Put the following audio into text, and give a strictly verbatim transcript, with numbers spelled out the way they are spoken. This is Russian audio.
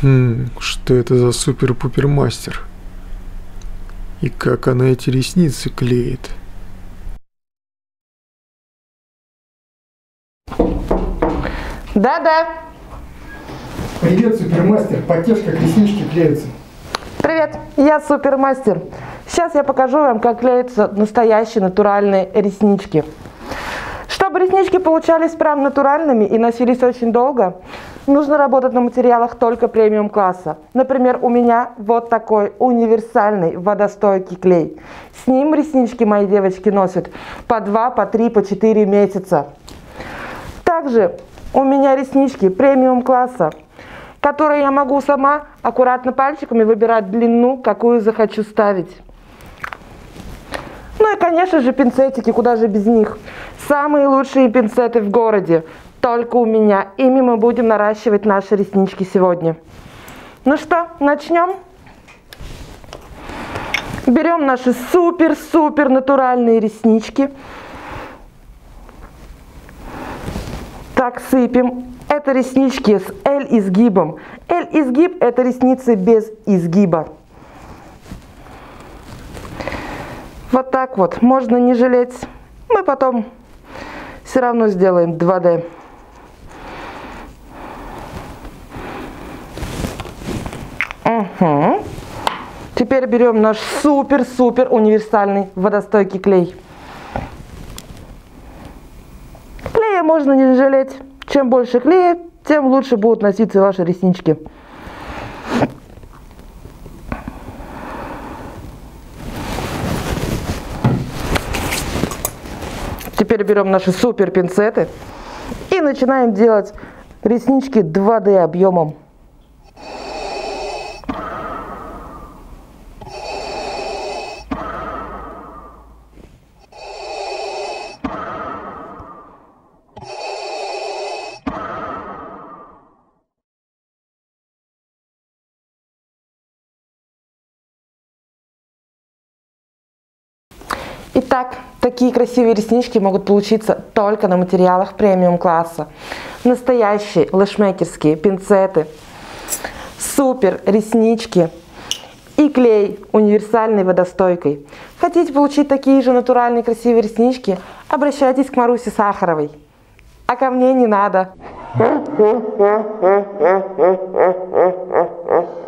Хм, что это за супер-пупер-мастер? И как она эти ресницы клеит? Да-да. Привет, супермастер. Потешь, как реснички клеятся. Привет, я супермастер. Сейчас я покажу вам, как клеятся настоящие натуральные реснички. Чтобы реснички получались прям натуральными и носились очень долго, нужно работать на материалах только премиум класса. Например, у меня вот такой универсальный водостойкий клей. С ним реснички мои девочки носят по два, по три, по четыре месяца. Также у меня реснички премиум класса, которые я могу сама аккуратно пальчиками выбирать длину, какую захочу ставить. Ну и, конечно же, пинцетики, куда же без них. Самые лучшие пинцеты в городе, только у меня. Ими мы будем наращивать наши реснички сегодня. Ну что, начнем? Берем наши супер-супер натуральные реснички. Так, сыпем. Это реснички с L-изгибом. L-изгиб – это ресницы без изгиба. Вот так вот. Можно не жалеть. Мы потом все равно сделаем два дэ. Угу. Теперь берем наш супер-супер универсальный водостойкий клей. Клея можно не жалеть. Чем больше клея, тем лучше будут носиться ваши реснички. Теперь берем наши супер пинцеты и начинаем делать реснички два дэ объемом. Итак, такие красивые реснички могут получиться только на материалах премиум класса. Настоящие лэшмейкерские пинцеты, супер реснички и клей универсальный водостойкой. Хотите получить такие же натуральные красивые реснички? Обращайтесь к Марусе Сахаровой. А ко мне не надо.